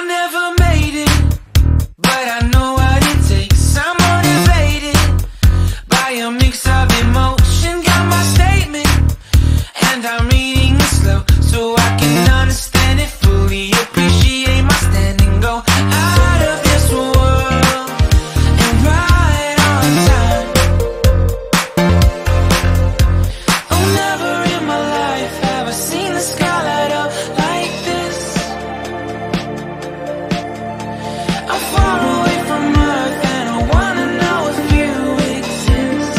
never made it, but I know what it takes. I'm motivated by a mix of emotion. Got my statement, and I'm reading it slow so I can understand it fully. Appreciate my standing, go out of this world and right on time. Oh, never in my life have I seen the sky light up like this. I'm far away from Earth and I wanna know if you exist.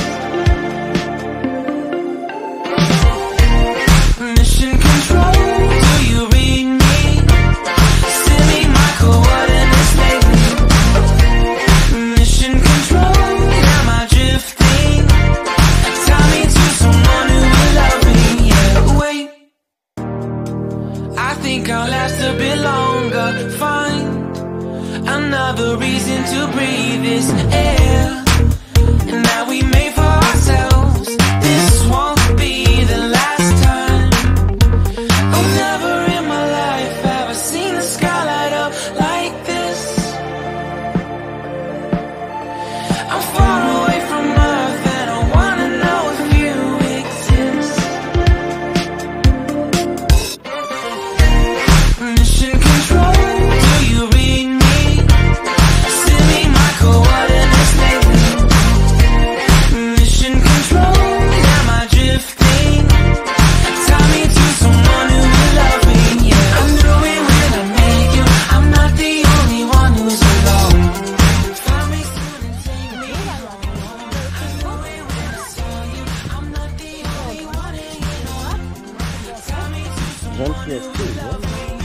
Mission control, do you read me? Send me my coordinates lately. Mission control, am I drifting? Tie me to someone who will love me. Yeah, wait, I think I'll last a bit longer. Find another reason to breathe this air, and that we made for ourselves. This won't be the last time. Oh, never in my life have I seen the sky light up like this. I'm far away from Earth and I wanna know if you exist. Mission control, do you read me? Send me my coordinates lately. Mission control, am I drifting? Tie me to someone who will love me. Yeah, I knew it when I met you. I'm not the only one who's alone. Find me soon and take me home. I knew it when I saw you. I'm not the only one hanging on. Tie me to someone Grządki jest tu, nie?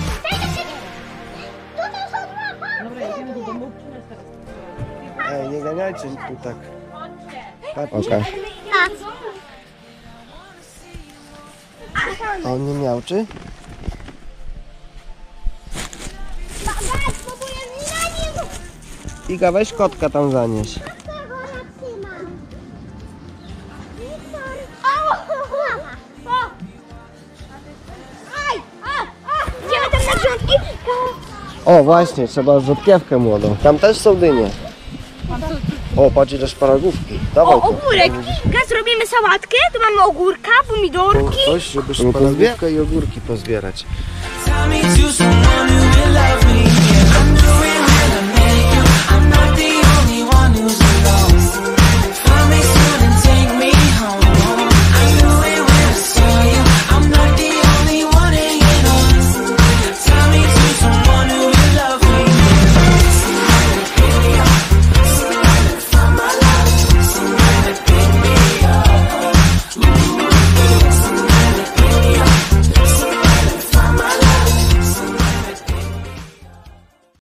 Ej, nie ganiajcie tu tak. Patrzcie. A on nie miałczy? Iga, weź kotka tam zanieś. Idziemy tam na grządki? O, właśnie, trzeba rzutkiewkę młodą. Tam też są dynie. O, patrz ile szparagówki. Dawaj to. Ogórek. Gaz, robimy sałatkę, tu mamy ogórka, pomidorki. Coś, żeby szparagówkę i ogórki pozbierać. Tie me to someone